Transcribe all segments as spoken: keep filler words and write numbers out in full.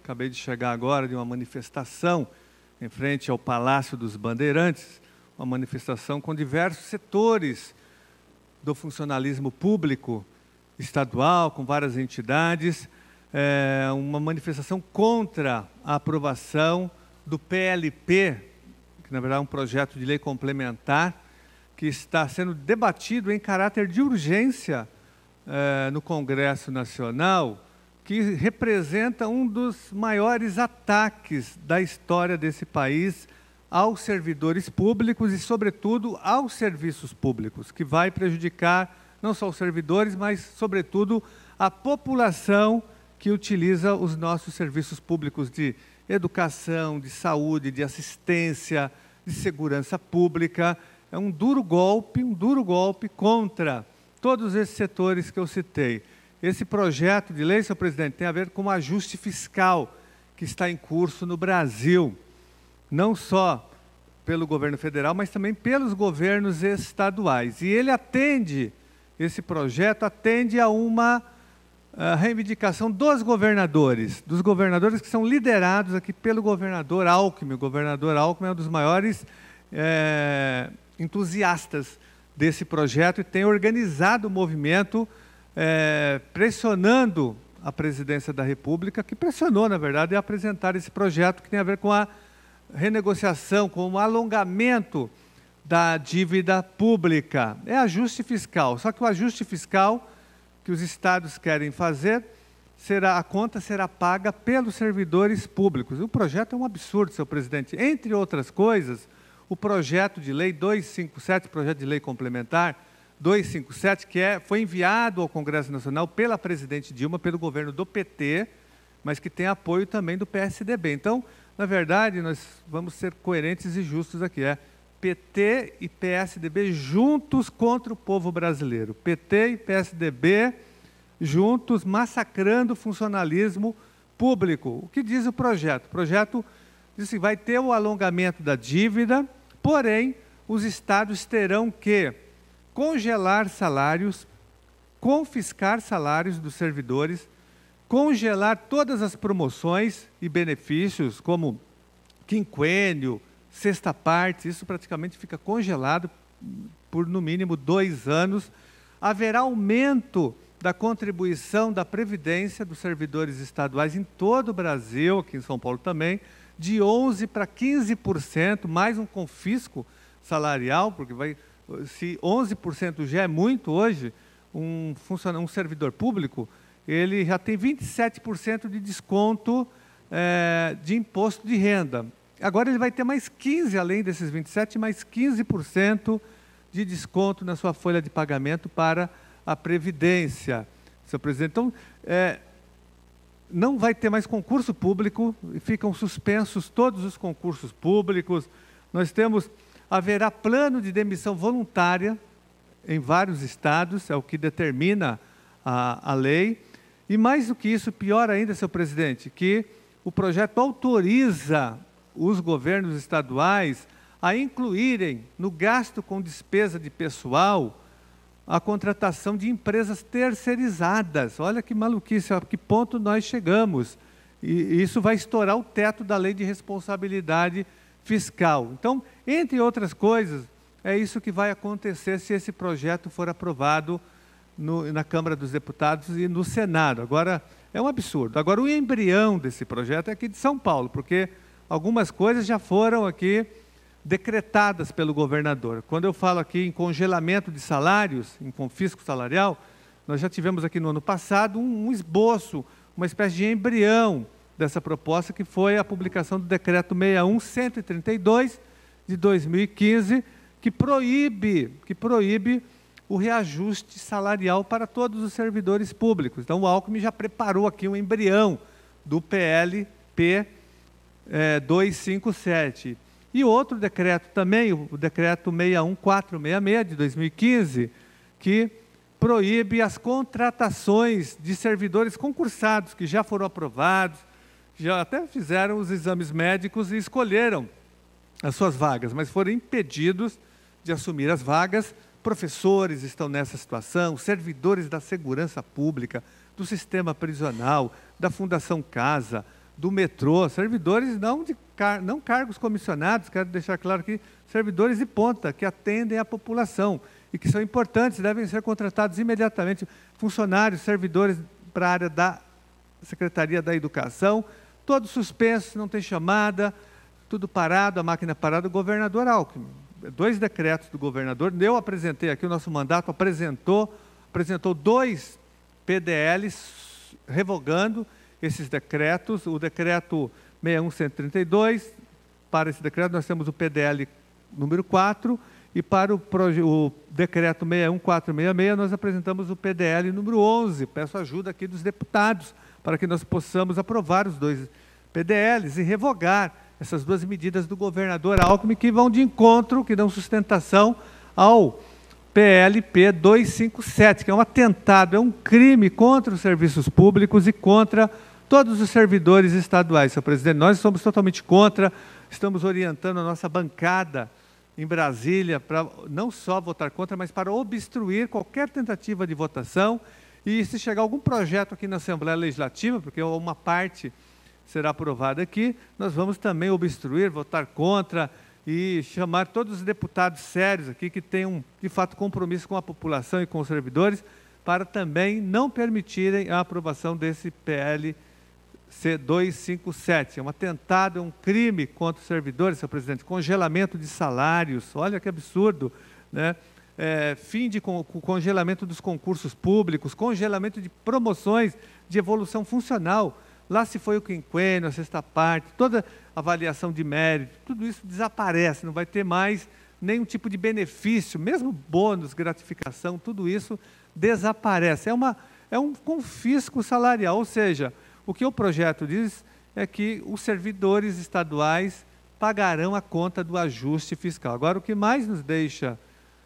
acabei de chegar agora de uma manifestação em frente ao Palácio dos Bandeirantes, uma manifestação com diversos setores do funcionalismo público estadual, com várias entidades, é, uma manifestação contra a aprovação do P L P, que na verdade é um projeto de lei complementar, que está sendo debatido em caráter de urgência é, no Congresso Nacional, que representa um dos maiores ataques da história desse país aos servidores públicos e, sobretudo, aos serviços públicos, que vai prejudicar não só os servidores, mas, sobretudo, a população que utiliza os nossos serviços públicos de educação, de saúde, de assistência, de segurança pública. É um duro golpe, um duro golpe contra todos esses setores que eu citei. Esse projeto de lei, senhor presidente, tem a ver com o ajuste fiscal que está em curso no Brasil, não só pelo governo federal, mas também pelos governos estaduais. E ele atende, esse projeto atende a uma a reivindicação dos governadores, dos governadores que são liderados aqui pelo governador Alckmin. O governador Alckmin é um dos maiores é, entusiastas desse projeto e tem organizado o movimento é, pressionando a presidência da República, que pressionou, na verdade, a apresentar esse projeto que tem a ver com a renegociação, com o alongamento da dívida pública. É ajuste fiscal, só que o ajuste fiscal que os estados querem fazer, será, a conta será paga pelos servidores públicos. O projeto é um absurdo, senhor presidente. Entre outras coisas, o projeto de lei duzentos e cinquenta e sete, projeto de lei complementar duzentos e cinquenta e sete, que é, foi enviado ao Congresso Nacional pela presidente Dilma, pelo governo do P T, mas que tem apoio também do P S D B. Então, na verdade, nós vamos ser coerentes e justos aqui. É P T e P S D B juntos contra o povo brasileiro. P T e P S D B juntos massacrando o funcionalismo público. O que diz o projeto? O projeto diz que vai ter o alongamento da dívida, porém, os estados terão que congelar salários, confiscar salários dos servidores, congelar todas as promoções e benefícios, como quinquênio, sexta parte, isso praticamente fica congelado por no mínimo dois anos. Haverá aumento da contribuição da Previdência dos servidores estaduais em todo o Brasil, aqui em São Paulo também, de onze por cento para quinze por cento, mais um confisco salarial, porque vai, se onze por cento já é muito hoje, um, funcionário, um servidor público, ele já tem vinte e sete por cento de desconto é, de imposto de renda. Agora ele vai ter mais quinze, além desses vinte e sete, mais quinze por cento de desconto na sua folha de pagamento para a Previdência, senhor presidente. Então, é, não vai ter mais concurso público, ficam suspensos todos os concursos públicos. Nós temos, haverá plano de demissão voluntária em vários estados, é o que determina a, a lei. E mais do que isso, pior ainda, senhor presidente, que o projeto autoriza os governos estaduais a incluírem no gasto com despesa de pessoal a contratação de empresas terceirizadas. Olha que maluquice, a que ponto nós chegamos. E isso vai estourar o teto da lei de responsabilidade fiscal. Então, entre outras coisas, é isso que vai acontecer se esse projeto for aprovado no, na Câmara dos Deputados e no Senado. Agora, é um absurdo. Agora, o embrião desse projeto é aqui de São Paulo, porque algumas coisas já foram aqui decretadas pelo governador. Quando eu falo aqui em congelamento de salários, em confisco salarial, nós já tivemos aqui no ano passado um, um esboço, uma espécie de embrião dessa proposta, que foi a publicação do decreto sessenta e um, cento e trinta e dois, de dois mil e quinze, que proíbe, que proíbe o reajuste salarial para todos os servidores públicos. Então, o Alckmin já preparou aqui um embrião do P L P É, duzentos e cinquenta e sete. E outro decreto também, o decreto sessenta e um, quatrocentos e sessenta e seis de dois mil e quinze, que proíbe as contratações de servidores concursados, que já foram aprovados, já até fizeram os exames médicos e escolheram as suas vagas, mas foram impedidos de assumir as vagas. Professores estão nessa situação, servidores da segurança pública, do sistema prisional, da Fundação Casa, do metrô, servidores não, de car não cargos comissionados, quero deixar claro aqui, servidores de ponta, que atendem a população e que são importantes, devem ser contratados imediatamente, funcionários, servidores para a área da Secretaria da Educação, todos suspensos, não tem chamada, tudo parado, a máquina parada, o governador Alckmin. Dois decretos do governador, eu apresentei aqui, o nosso mandato apresentou, apresentou dois P D Ls revogando esses decretos, o decreto seis um cento e trinta e dois, para esse decreto nós temos o P D L número quatro, e para o, o decreto seis um quatro seis seis nós apresentamos o P D L número onze, peço ajuda aqui dos deputados, para que nós possamos aprovar os dois P D Ls e revogar essas duas medidas do governador Alckmin, que vão de encontro, que dão sustentação ao P L P duzentos e cinquenta e sete, que é um atentado, é um crime contra os serviços públicos e contra todos os servidores estaduais. Senhor presidente, nós somos totalmente contra, estamos orientando a nossa bancada em Brasília para não só votar contra, mas para obstruir qualquer tentativa de votação. E se chegar algum projeto aqui na Assembleia Legislativa, porque uma parte será aprovada aqui, nós vamos também obstruir, votar contra e chamar todos os deputados sérios aqui que tenham, de fato, compromisso com a população e com os servidores, para também não permitirem a aprovação desse P L C duzentos e cinquenta e sete. É um atentado, é um crime contra os servidores, senhor presidente, congelamento de salários, olha que absurdo, né? É, fim de con congelamento dos concursos públicos, congelamento de promoções de evolução funcional. Lá se foi o quinquênio, a sexta parte, toda avaliação de mérito, tudo isso desaparece, não vai ter mais nenhum tipo de benefício, mesmo bônus, gratificação, tudo isso desaparece. É, uma, é um confisco salarial, ou seja, o que o projeto diz é que os servidores estaduais pagarão a conta do ajuste fiscal. Agora, o que mais nos deixa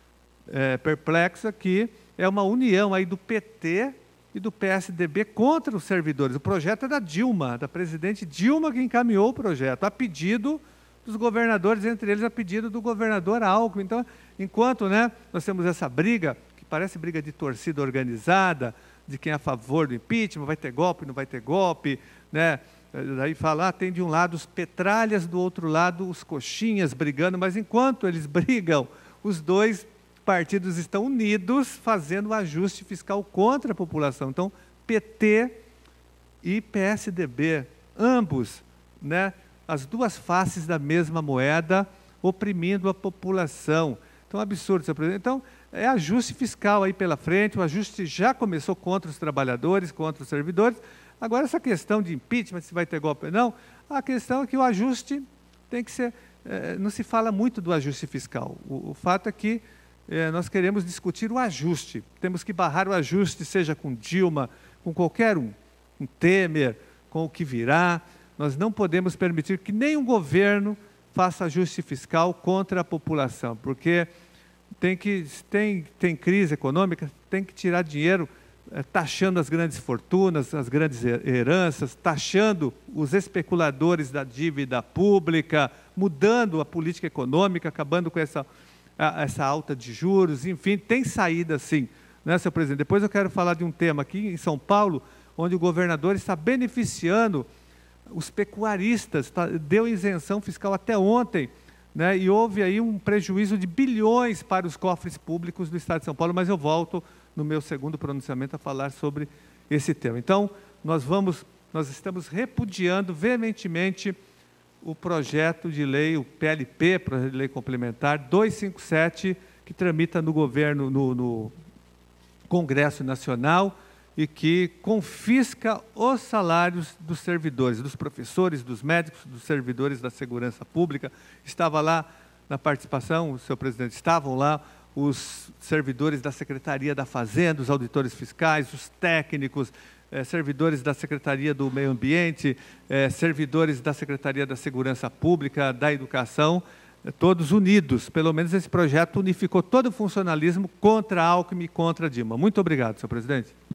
é, perplexo aqui é uma união aí do P T e do P S D B contra os servidores. O projeto é da Dilma, da presidente Dilma, que encaminhou o projeto, a pedido dos governadores, entre eles a pedido do governador Alckmin. Então, enquanto né, nós temos essa briga, que parece briga de torcida organizada, de quem é a favor do impeachment, vai ter golpe, não vai ter golpe, né? Daí fala, ah, tem de um lado os petralhas, do outro lado os coxinhas brigando, mas enquanto eles brigam, os dois partidos estão unidos fazendo o ajuste fiscal contra a população. Então, P T e P S D B, ambos, né, as duas faces da mesma moeda, oprimindo a população. Então, absurdo, senhor presidente. Então, é ajuste fiscal aí pela frente, o ajuste já começou contra os trabalhadores, contra os servidores. Agora, essa questão de impeachment, se vai ter golpe ou não, a questão é que o ajuste tem que ser... É, não se fala muito do ajuste fiscal. O, o fato é que é, nós queremos discutir o ajuste. Temos que barrar o ajuste, seja com Dilma, com qualquer um, com Temer, com o que virá. Nós não podemos permitir que nenhum governo faça ajuste fiscal contra a população, porque tem, que, tem, tem crise econômica, tem que tirar dinheiro, é, taxando as grandes fortunas, as grandes heranças, taxando os especuladores da dívida pública, mudando a política econômica, acabando com essa, a, essa alta de juros, enfim, tem saída sim, né, senhor presidente? Depois eu quero falar de um tema aqui em São Paulo, onde o governador está beneficiando os pecuaristas, tá, deu isenção fiscal até ontem, né, e houve aí um prejuízo de bilhões para os cofres públicos do Estado de São Paulo, mas eu volto no meu segundo pronunciamento a falar sobre esse tema. Então, nós, vamos, nós estamos repudiando veementemente o projeto de lei, o P L P, Projeto de Lei Complementar duzentos e cinquenta e sete, que tramita no governo, no, no Congresso Nacional, e que confisca os salários dos servidores, dos professores, dos médicos, dos servidores da segurança pública. Estava lá na participação, senhor presidente, estavam lá os servidores da Secretaria da Fazenda, os auditores fiscais, os técnicos, eh, servidores da Secretaria do Meio Ambiente, eh, servidores da Secretaria da Segurança Pública, da Educação, eh, todos unidos. Pelo menos esse projeto unificou todo o funcionalismo contra Alckmin e contra Dilma. Muito obrigado, senhor presidente.